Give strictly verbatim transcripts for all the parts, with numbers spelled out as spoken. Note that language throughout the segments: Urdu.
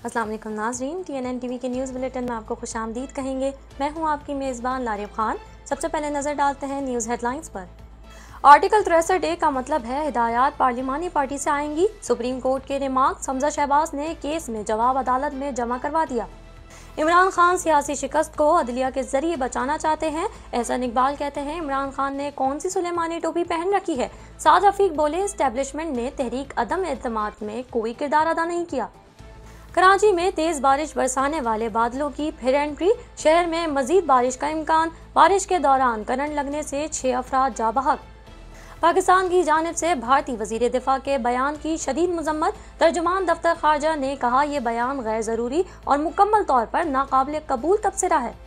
अस्सलाम वालेकुम नाज़रीन, T N N T V के न्यूज़ बुलेटिन में आपको खुशामदीद कहेंगे। मैं हूं आपकी मेज़बान लारिब खान। सबसे पहले नज़र डालते हैं न्यूज़ हेडलाइंस पर। आर्टिकल तिरसठ ए का मतलब है हिदायत पार्लिमानी पार्टी से आएंगी। सुप्रीम कोर्ट के रिमार्क, हमजा शहबाज ने केस में जवाब अदालत में जमा करवा दिया। इमरान खान सियासी शिकस्त को अदलिया के जरिए बचाना चाहते हैं। एहसन इकबाल कहते हैं इमरान खान ने कौन सी सुलेमानी टोपी पहन रखी है। साद रफीक बोले एस्टेब्लिशमेंट ने तहरीक अदम एतमाद में कोई किरदार अदा नहीं किया। कराची में तेज बारिश बरसाने वाले बादलों की फिर एंट्री, शहर में मजीद बारिश का इम्कान। बारिश के दौरान करंट लगने से छह अफराद जा बहक। पाकिस्तान की जानिब से भारतीय वजीर दिफा के बयान की शदीद मजम्मत। तर्जुमान दफ्तर खारजा ने कहा यह बयान गैर जरूरी और मुकम्मल तौर पर नाकाबिल कबूल तबसरा है।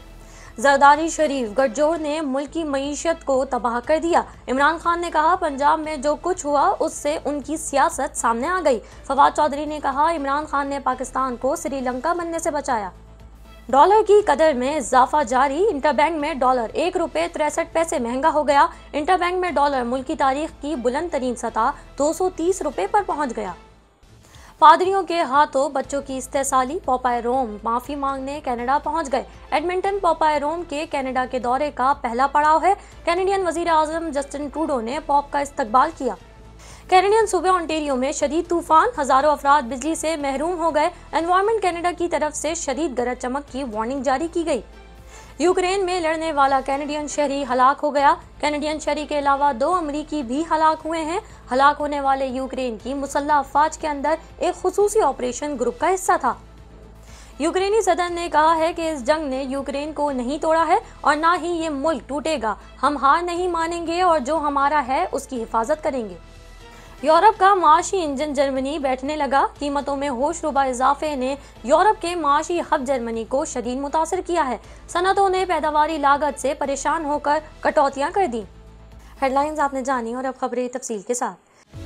जरदारी शरीफ गठजोड़ ने मुल्क की मईशत को तबाह कर दिया। इमरान खान ने कहा पंजाब में जो कुछ हुआ उससे उनकी सियासत सामने आ गई। फवाद चौधरी ने कहा इमरान खान ने पाकिस्तान को श्रीलंका बनने से बचाया। डॉलर की कदर में इजाफा जारी, इंटरबैंक में डॉलर एक रुपये तिरसठ पैसे महंगा हो गया। इंटरबैंक में डॉलर मुल्क की तारीख की बुलंद तरीन सतह दो सौ तीस रुपये पर पहुंच गया। पादरियों के हाथों बच्चों की इस्तेसाली, पोपाय रोम माफी मांगने कनाडा पहुंच गए। एडमिंटन पोपाय रोम के कनाडा के दौरे का पहला पड़ाव है। कैनेडियन वजीर आजम जस्टिन ट्रूडो ने पॉप का इस्तकबाल किया। कैनेडियन सूबे ओंटारियो में शदीद तूफान, हजारों अफराद बिजली से महरूम हो गए। एनवायरमेंट कनाडा की तरफ से शदीद गरज चमक की वार्निंग जारी की गई। यूक्रेन में लड़ने वाला कैनेडियन शहरी हलाक हो गया। कैनेडियन शहरी के अलावा दो अमरीकी भी हलाक हुए हैं। हलाक होने वाले यूक्रेन की मुसल्लह अफवाज के अंदर एक खुसूसी ऑपरेशन ग्रुप का हिस्सा था। यूक्रेनी सदर ने कहा है कि इस जंग ने यूक्रेन को नहीं तोड़ा है और ना ही ये मुल्क टूटेगा। हम हार नहीं मानेंगे और जो हमारा है उसकी हिफाजत करेंगे। यूरोप का माशी इंजन जर्मनी बैठने लगा। कीमतों में होशरुबा इजाफे ने यूरोप के माशी हब जर्मनी को शदीद मुतासर किया है। सनतों ने पैदावारी लागत से परेशान होकर कटौतियां कर दी। हेडलाइंस आपने जानी और अब खबरें तफसील के साथ।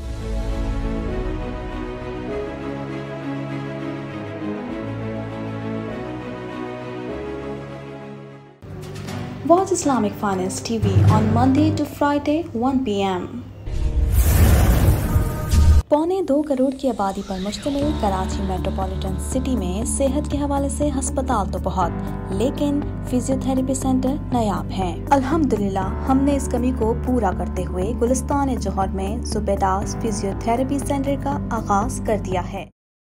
Watch Islamic Finance T V on Monday to Friday one p m पौने दो करोड़ की आबादी पर मुश्तमिल कराची मेट्रोपॉलिटन सिटी में सेहत के हवाले से अस्पताल तो बहुत, लेकिन फिजियोथेरेपी सेंटर नायाब हैं। अल्हम्दुलिल्लाह हमने इस कमी को पूरा करते हुए गुलिस्तान जौहर में जुबेदास फिजियोथेरेपी सेंटर का आगाज कर दिया है।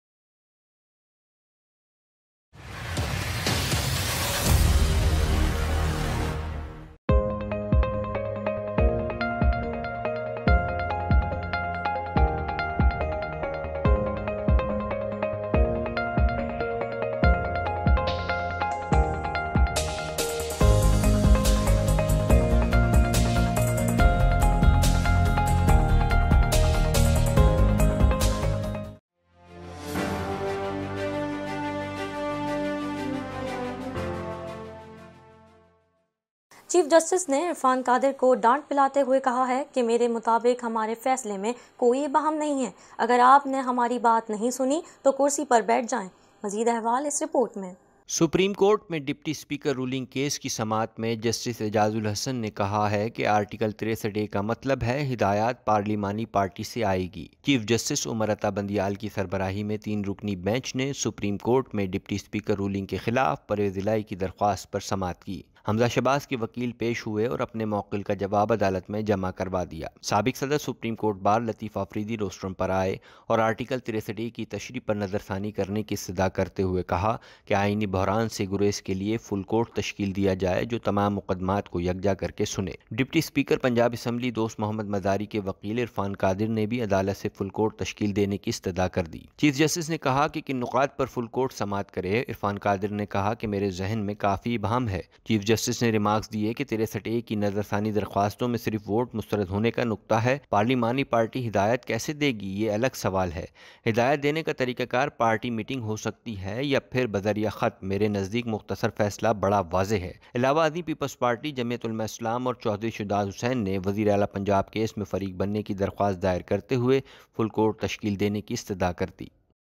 चीफ जस्टिस ने इरफान कादिर को डांट पिलाते हुए कहा है कि मेरे मुताबिक हमारे फैसले में कोई बहम नहीं है। अगर आपने हमारी बात नहीं सुनी तो कुर्सी पर बैठ जाएं। मजीद अहवाल इस रिपोर्ट में। सुप्रीम कोर्ट में डिप्टी स्पीकर रूलिंग केस की समाअत में जस्टिस एजाजुल हसन ने कहा है कि आर्टिकल तिरसठ ए का मतलब है हिदायत पार्लिमानी पार्टी से आएगी। चीफ जस्टिस उमर अता बंदियाल की सरबराही में तीन रुकनी बेंच ने सुप्रीम कोर्ट में डिप्टी स्पीकर रूलिंग के खिलाफ परवेज़ इलाही की दरख्वास्त पर समाअत की। हमजा शहबाज के वकील पेश हुए और अपने मौकिल का जवाब अदालत में जमा करवा दिया। साबिक सदर supreme court bar Latif Afridi rostrum पर आए और आर्टिकल तिरसठ ए की तशरीह पर नज़रसानी करने की इस्तदा करते हुए कहा कि आईनी बहरान से गुरेज के लिए फुल कोर्ट तश्कील दिया जाए जो तमाम मुकदमात को यकजा करके सुने। डिप्टी स्पीकर पंजाब असम्बली दोस्त मोहम्मद मजारी के वकील इरफान कादिर ने भी अदालत से फुल कोर्ट तश्कील देने की इस्तदा कर दी। चीफ जस्टिस ने कहा कि किन नुकात पर फुल कोर्ट समाअत करे। इरफान कादिर ने कहा कि मेरे जहन में काफ़ी इबहम है। चीफ जस्टिस ने रिमार्क्स दिए कि तिरसठ ए की नजरसानी दरख्वास्तों में सिर्फ वोट मुस्तरद होने का नुक्ता है। पार्लिमानी पार्टी हिदायत कैसे देगी ये अलग सवाल है। हिदायत देने का तरीकाकार पार्टी मीटिंग हो सकती है या फिर बजरिया खत। मेरे नज़दीक मुख्तसर फैसला बड़ा वाज़ेह है। इलावा अदनी पीपल्स पार्टी, जमीयत उलमा इस्लाम और चौधरी शुदात हुसैन ने वज़ीर आला पंजाब केस में फरीक बनने की दरख्वास्त दायर करते हुए फुल कोर्ट तश्कील देने की इस्तदा कर दी।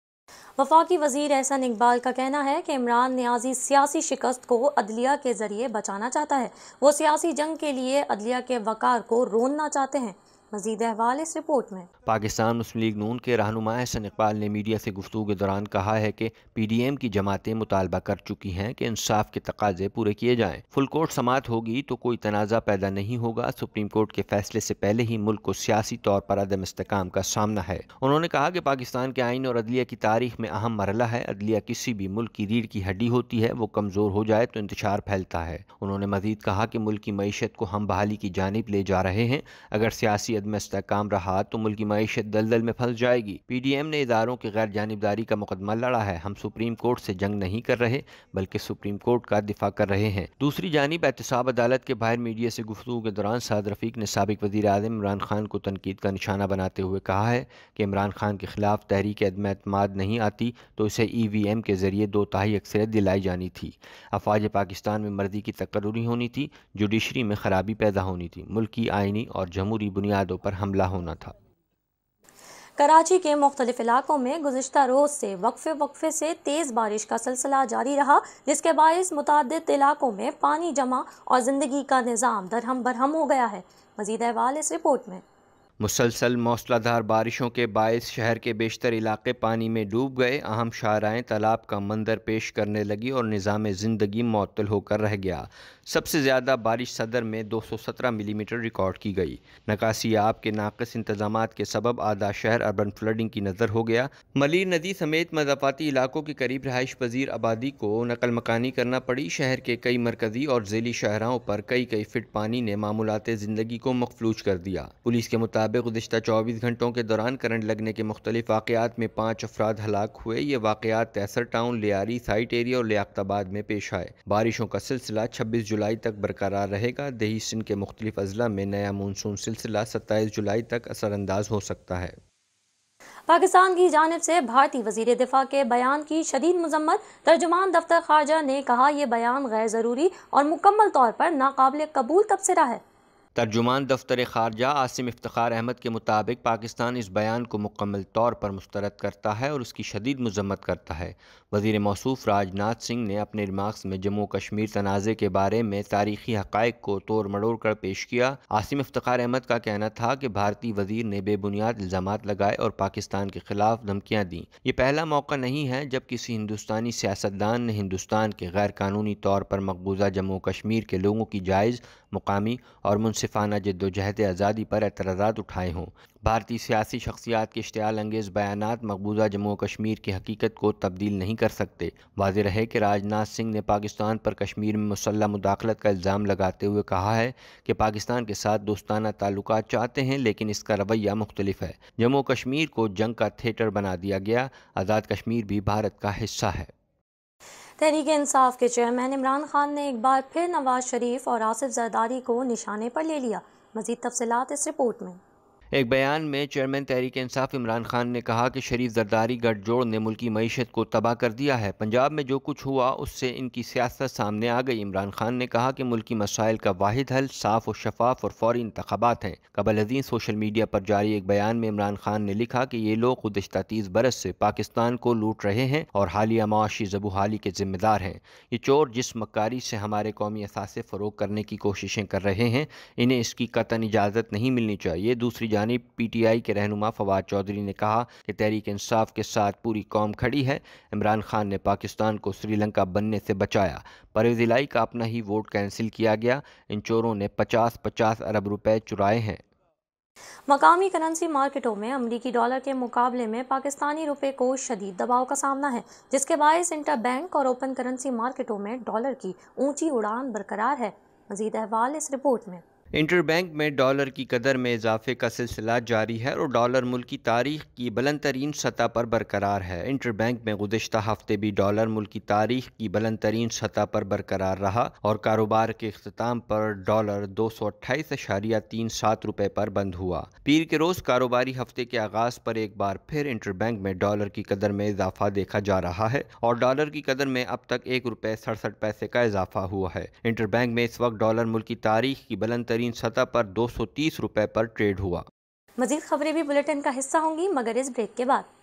वफाकी वजीर एहसन इकबाल का कहना है कि इमरान न्याजी सियासी शिकस्त को अदलिया के जरिए बचाना चाहता है। वो सियासी जंग के लिए अदलिया के वकार को रोनना चाहते हैं। مزید احوال اس رپورٹ میں۔ پاکستان مسلم لیگ نون کے رہنما احسن اقبال نے میڈیا سے گفتگو کے دوران کہا ہے کہ پی ڈی ایم کی جماعتیں مطالبہ کر چکی ہیں کہ انصاف کے تقاضے پورے کیے جائیں۔ فل کورٹ سماعت ہوگی تو کوئی تنازع پیدا نہیں ہوگا۔ سپریم کورٹ کے فیصلے سے پہلے ہی ملک کو سیاسی طور پر عدم استحکام کا سامنا ہے۔ انہوں نے کہا کہ پاکستان کے آئین اور عدلیہ کی تاریخ میں اہم مرحلہ ہے۔ عدلیہ کسی بھی ملک کی ریڑھ کی ہڈی ہوتی ہے، وہ کمزور ہو جائے تو انتشار پھیلتا ہے۔ انہوں نے مزید کہا کہ ملک کی معیشت کو ہم بحالی کی جانب لے جا رہے ہیں۔ اگر سیاسی عدم استحکام رہا تو ملک کی معیشت دلدل میں پھنس جائے گی۔ پی ڈی ایم نے اداروں کی غیر جانبداری کا مقدمہ لڑا ہے۔ ہم سپریم کورٹ سے جنگ نہیں کر رہے بلکہ سپریم کورٹ کا دفاع کر رہے ہیں۔ دوسری جانب احتساب عدالت کے باہر میڈیا سے گفتگو کے دوران سعد رفیق نے سابق وزیر اعظم عمران خان کو تنقید کا نشانہ بناتے ہوئے کہا ہے کہ عمران خان کے خلاف تحریک عدم اعتماد نہیں آتی تو اسے ای وی ایم کے ذریعے دو تہائی اکثریت دلائی جانی تھی۔ افواج پاکستان میں مرضی کی تقرری ہونی تھی، جوڈیشری میں خرابی پیدا ہونی تھی، ملک کی آئینی اور جمہوری بنیادوں پر حملہ ہونا تھا۔ کراچی کے مختلف علاقوں میں گزشتہ روز سے وقفے وقفے سے تیز بارش کا سلسلہ جاری رہا، جس کے باعث متعدد علاقوں میں پانی جمع اور زندگی کا نظام درہم برہم ہو گیا ہے۔ مزید احوال اس رپورٹ میں۔ مسلسل موسلادھار بارشوں کے باعث شہر کے بیشتر علاقے پانی میں ڈوب گئے، اہم شاہراہیں تالاب کا منظر پیش کرنے لگی اور نظام زندگی معطل ہو کر رہ گیا۔ سب سے زیادہ بارش صدر میں دو سو سترہ ملی میٹر ریکارڈ کی گئی۔ نکاسی آب کے ناقص انتظامات کے سبب آدھا شہر اربن فلڈنگ کی نظر ہو گیا۔ ملیر ندی سمیت مضافاتی علاقوں کے قریب رہائش پذیر آبادی کو نقل مکانی کرنا پڑی۔ شہر کے کئی مرکزی اور ذیلی شاہراہوں پر کئی کئی فٹ پانی نے معمولات زندگی کو مفلوج کر دیا۔ پولیس کے مطابق گزشتہ چوبیس گھنٹوں کے دوران کرنٹ لگنے کے مختلف واقعات میں پانچ افراد ہلاک ہوئے۔ یہ واقعات Taiser town, Lyari site area اور لیاقت آباد میں پیش آئے۔ بارشوں کا سلسلہ چھبیس جولائی تک برقرار رہے گا۔ دیہی سندھ کے مختلف اضلاع میں نیا مونسون سلسلہ ستائیس جولائی تک اثر انداز ہو سکتا ہے۔ پاکستان کی جانب سے بھارتی وزیر دفاع کے بیان کی شدید مذمت۔ ترجمان دفتر خارجہ نے کہا یہ بیان غیر ضروری اور مکمل طور پر ناقابل قبول تبصرہ ہے۔ ترجمان دفتر خارجہ عاصم افتخار احمد کے مطابق پاکستان اس بیان کو مکمل طور پر مسترد کرتا ہے اور اس کی شدید مذمت کرتا ہے۔ وزیر موصوف راج ناتھ سنگھ نے اپنے ریمارکس میں جموں کشمیر تنازع کے بارے میں تاریخی حقائق کو توڑ مڑوڑ کر پیش کیا۔ عاصم افتخار احمد کا کہنا تھا کہ بھارتی وزیر نے بے بنیاد الزامات لگائے اور پاکستان کے خلاف دھمکیاں دیں۔ یہ پہلا موقع نہیں ہے جب کسی ہندوستانی سیاستدان نے ہندوستان کے غیر قانونی طور پر مقبوضہ جموں کشمیر کے لوگوں کی جائز، مقامی اور منصفانہ جدوجہد آزادی پر اعتراضات اٹھائے ہوں۔ بھارتی سیاسی شخصیات کے اشتعال انگیز بیانات مقبوضہ جموں کشمیر کی حقیقت کو تبدیل نہیں کر سکتے۔ واضح رہے کہ راج ناتھ سنگھ نے پاکستان پر کشمیر میں مسلح مداخلت کا الزام لگاتے ہوئے کہا ہے کہ پاکستان کے ساتھ دوستانہ تعلقات چاہتے ہیں لیکن اس کا رویہ مختلف ہے۔ جموں کشمیر کو جنگ کا تھیٹر بنا دیا گیا، آزاد کشمیر بھی بھارت کا حصہ ہے۔ تحریک انصاف کے چیئرمین عمران خان نے ایک بار پھر نواز شریف اور آصف زرداری کو نشانے پر لے لیا۔ مزید تفصیلات اس رپورٹ میں۔ ایک بیان میں چیئرمین تحریک انصاف عمران خان نے کہا کہ شریف زرداری گٹھ جوڑ نے ملکی معیشت کو تباہ کر دیا ہے۔ پنجاب میں جو کچھ ہوا اس سے ان کی سیاست سامنے آ گئی۔ عمران خان نے کہا کہ ملکی مسائل کا واحد حل صاف و شفاف اور فوری انتخابات ہیں۔ قبل ازیں سوشل میڈیا پر جاری ایک بیان میں عمران خان نے لکھا کہ یہ لوگ گزشتہ تیس برس سے پاکستان کو لوٹ رہے ہیں اور حالیہ معاشی زبوحالی کے ذمہ دار ہیں۔ یہ چور جس مکاری سے ہمارے قومی اثاثے فروغ کرنے کی کوششیں کر رہے ہیں، انہیں اس کی قطعاً اجازت نہیں ملنی چاہیے۔ دوسری جانب پی ٹی آئی کے رہنما فواد چودھری نے کہا کہ تحریک انصاف کے ساتھ پوری قوم کھڑی ہے۔ عمران خان نے پاکستان کو سری لنکا بننے سے بچایا۔ پرویز الہی کا اپنا ہی ووٹ کینسل کیا گیا۔ ان چوروں نے پچاس پچاس ارب روپے چرائے ہیں۔ مقامی کرنسی مارکیٹوں میں امریکی ڈالر کے مقابلے میں پاکستانی روپے کو شدید دباؤ کا سامنا ہے، جس کے باعث انٹر بینک اور اوپن کرنسی مارکیٹوں میں ڈالر کی اونچی اڑان برقرار ہے۔ مزید احوال اس رپورٹ میں۔ انٹر بینک میں ڈالر کی قدر میں اضافے کا سلسلہ جاری ہے اور ڈالر ملکی تاریخ کی بلند ترین سطح پر برقرار ہے۔ انٹر بینک میں گزشتہ ہفتے بھی ڈالر ملکی تاریخ کی بلند ترین سطح پر برقرار رہا اور کاروبار کے اختتام پر ڈالر دو سو اٹھائیس اشاریہ تین سات روپے پر بند ہوا۔ پیر کے روز کاروباری ہفتے کے آغاز پر ایک بار پھر انٹر بینک میں ڈالر کی قدر میں اضافہ دیکھا جا رہا ہے اور ڈالر کی قدر میں اب تک ایک روپے سڑسٹھ پیسے کا اضافہ ہوا ہے۔ انٹر بینک میں اس وقت ڈالر ملکی تاریخ کی بلند ترین سطح پر دو سو تیس روپے پر ٹریڈ ہوا۔ مزید خبریں بھی بلیٹن کا حصہ ہوں گی مگر اس بریک کے بعد۔